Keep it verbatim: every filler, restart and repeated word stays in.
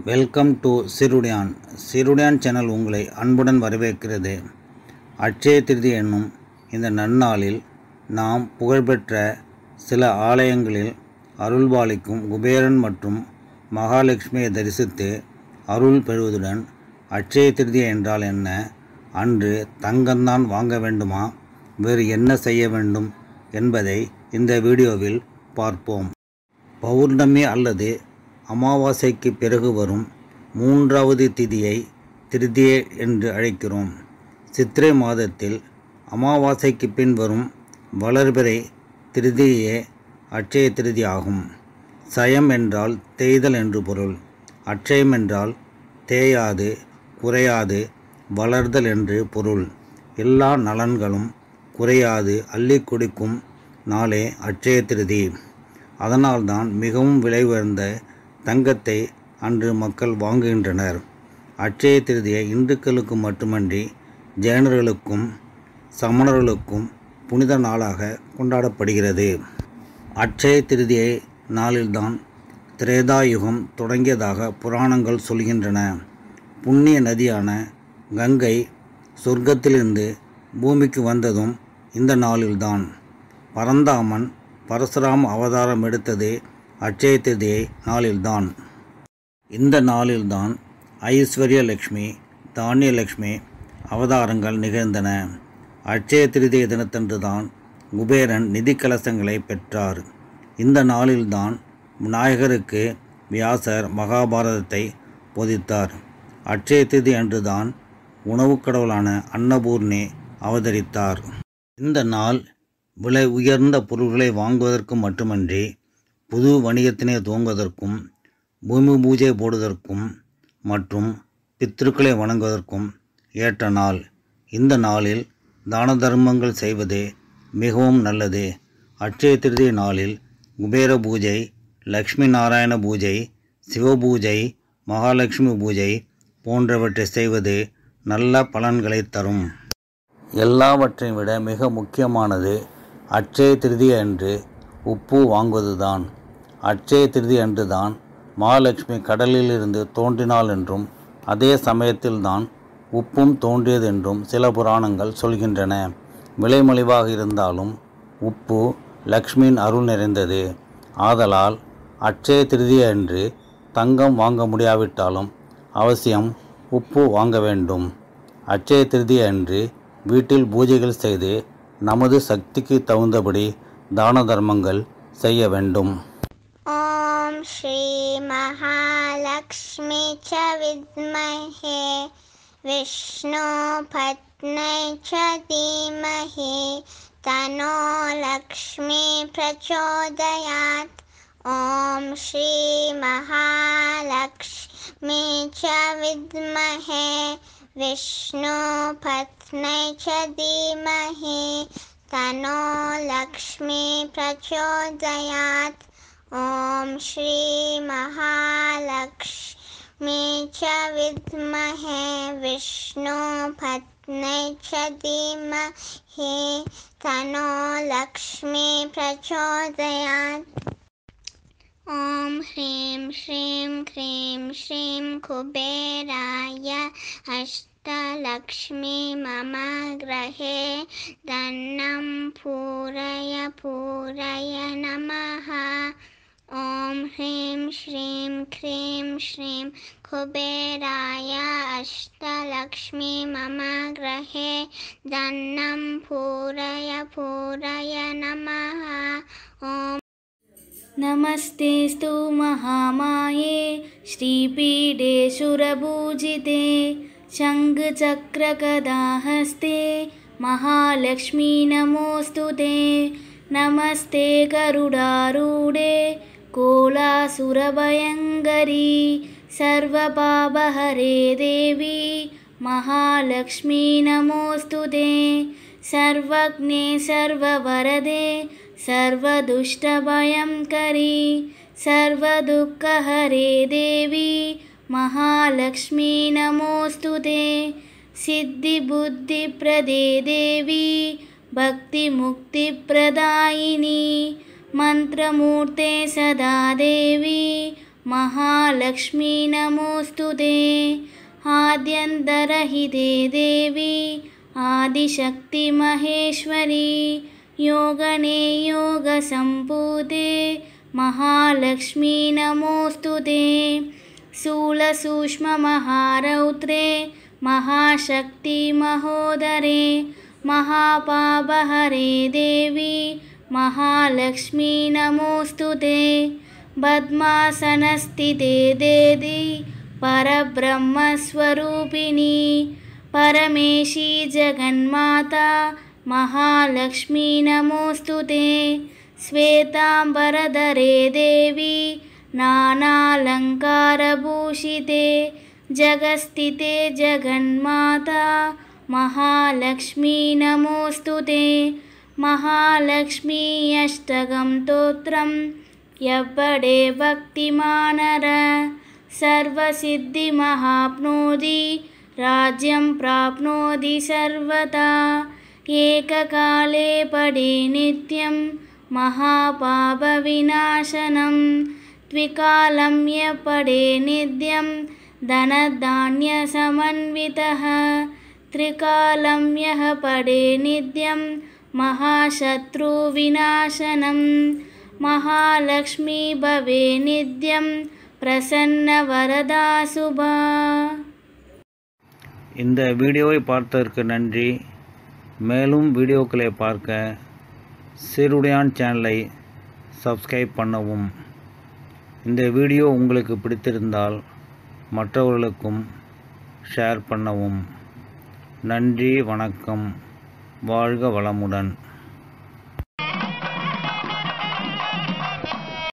Welcome to சிறுடியான் சிறுடியான் channel உங்களை அன்புடன் வரவேற்கிறது. அட்சய திருதி என்னும் இந்த நன்னாளில் நாம் புகழ்பெற்ற சில ஆலயங்களில் அருள்பாலிக்கும் குபேரன் மற்றும் மகாலட்சுமியை தரிசித்து அருள் பெறுவதுடன், அட்சய திருதி என்றால் என்ன, அன்று தங்கம்தான் வாங்க வேண்டுமா, வேறு என்ன செய்ய வேண்டும் என்பதை இந்த வீடியோவில் பார்ப்போம். பௌர்ணமி அல்லது அமாவாசைக்கு பிறகு வரும் மூன்றாவது திதியை திருதியை என்று அழைக்கிறோம். சித்திரை மாதத்தில் அமாவாசைக்கு பின் வரும் வளர்பிறை திருதியே அட்சய திருதி ஆகும். சயம் என்றால் தேய்தல் என்று பொருள். அட்சயம் என்றால் தேயாது, குறையாது, வளர்தல் என்று பொருள். எல்லா நலன்களும் குறையாது அள்ளி கொடுக்கும் நாளே அட்சய திருதி. அதனால்தான் மிகவும் விலை உயர்ந்த தங்கத்தை அன்று மக்கள் வாங்குகின்றனர். அட்சய திருதியை இந்துக்களுக்கு மட்டுமன்றி ஜெயினர்களுக்கும் சமணர்களுக்கும் புனித நாளாக கொண்டாடப்படுகிறது. அட்சய திருதியை நாளில்தான் திரேதாயுகம் தொடங்கியதாக புராணங்கள் சொல்கின்றன. புண்ணிய நதியான கங்கை சொர்க்கத்திலிருந்து பூமிக்கு வந்ததும் இந்த நாளில்தான். பரந்தாமன் பரசுராம அவதாரம் எடுத்தது அட்சய திருதியை நாளில்தான். இந்த நாளில்தான் ஐஸ்வர்ய லட்சுமி, தானிய லட்சுமி அவதாரங்கள் நிகழ்ந்தன. அட்சய திருதியை தினத்தன்று தான் குபேரன் நிதி கலசங்களை பெற்றார். இந்த நாளில்தான் விநாயகருக்கு வியாசர் மகாபாரதத்தை போதித்தார். அட்சய திருதி அன்றுதான் உணவு கடவுளான அன்னபூர்ணி அவதரித்தார். இந்த நாள் விலை உயர்ந்த பொருள்களை வாங்குவதற்கு மட்டுமன்றி புது வணிகத்தினை துவங்குவதற்கும், பூமி பூஜை போடுவதற்கும் மற்றும் பித்ருக்களை வணங்குவதற்கும் ஏற்ற நாள். இந்த நாளில் தான தர்மங்கள் செய்வது மிகவும் நல்லது. அட்சய திருதி நாளில் குபேர பூஜை, லக்ஷ்மி நாராயண பூஜை, சிவபூஜை, மகாலட்சுமி பூஜை போன்றவற்றை செய்வது நல்ல பலன்களை தரும். எல்லாவற்றையும் விட மிக முக்கியமானது அட்சய திருதி அன்று உப்பு வாங்குவதுதான். அட்சய திருதி அன்று தான் மகாலட்சுமி கடலிலிருந்து தோன்றினாள் என்றும், அதே சமயத்தில்தான் உப்பும் தோன்றியது என்றும் சில புராணங்கள் சொல்கின்றன. விலைமலிவாக இருந்தாலும் உப்பு லக்ஷ்மியின் அருள் நிறைந்தது. ஆதலால் அட்சய திருதி அன்று தங்கம் வாங்க முடியாவிட்டாலும் அவசியம் உப்பு வாங்க வேண்டும். அட்சய திருதி அன்று வீட்டில் பூஜைகள் செய்து நமது சக்திக்கு தகுந்தபடி தான தர்மங்கள் செய்ய வேண்டும். ஓம் ஸ்ரீ மகாலக்ஷ்மி ச வித்மஹே விஷ்ணு பத்னை ச தீமஹி தன்னோ லக்ஷ்மி பிரச்சோதயாத். ஓம் ஸ்ரீ மகாலக்ஷ்மி ச வித்மஹே விஷ்ணு பத்னை ச தீமஹி தன்னோ லக்ஷ்மி பிரச்சோதயாத். ஓம் ஸ்ரீ மகாலக்ஷ்மி ச வித்மஹே விஷ்ணு பத்னை ச தீமஹி தன்னோ லக்ஷ்மி பிரச்சோதயாத். ஓம் ஹ்ரீம் ஸ்ரீம் க்ரீம் ஸ்ரீம் குபேராய அஷ்டலக்ஷ்மி மம கிரஹே தன்னம் பூரய பூரய நமஹ. ஓம் ஹ்ரீம் ஸ்ரீம் க்ரீம் ஸ்ரீம் குபேராய அஷ்டலக்ஷ்மி மம கிரஹே தன்னம் பூரய பூரய நமஹ. ஓம் नमस्तेस्तु महामाये श्रीपीठे सुरपूजिते शङ्खचक्रगदाहस्ते महालक्ष्मी नमोऽस्तुते. नमस्ते गरुडारूढे कोलासुरभयङ्करी सर्वपापहरे देवी महालक्ष्मी नमोऽस्तुते. सर्वज्ञे सर्ववरदे सर्वदुष्टभयङ्करी सर्वदुःखहरे देवी महालक्ष्मी नमोऽस्तुते. सिद्धिबुद्धिप्रदे देवी भक्तिमुक्तिप्रदायिनी मंत्रमूर्ते सदा देवी महालक्ष्मी नमोऽस्तुते। आद्यन्तरहिते देवी आदिशक्ति महेश्वरी योगने योगसम्पूते महालक्ष्मी नमोऽस्तुते। स्थूलसूक्ष्ममहारौद्रे महाशक्ति महोदरे महापापहरे देवी महालक्ष्मी नमोऽस्तुते। पद्मासनस्थिते देवी परब्रह्मस्वरूपिणी परमेशी जगन्माता महालक्ष्मी नमोऽस्तुते। श्वेताम्बरधरे देवी नानालङ्कारभूषिते जगस्थिते जगन्माता महालक्ष्मी नमोऽस्तुते। महालक्ष्मी अष्टकं स्तोत्रं यब्बडे भक्तिमानर सर्वसिद्धिमहाप्नोति राज्यं प्राप्नोति सर्वदा। एककाले पडे नित्यं महापापविनाशनं द्विकालं यः पडे नित्यं धनधान्यसमन्वितः त्रिकालं यः पडे नित्यं महाशत्रुविनाशनं महालक्ष्मी भवे नित्यं प्रसन्नवरदा शुभा। இந்த வீடியோவை பார்த்ததற்கு நன்றி. மேலும் வீடியோக்களை பார்க்க சீருடையான் சேனலை சப்ஸ்கிரைப் பண்ணவும். இந்த வீடியோ உங்களுக்கு பிடித்திருந்தால் மற்றவர்களுக்கும் ஷேர் பண்ணவும். நன்றி, வணக்கம், வாழ்க வளமுடன்.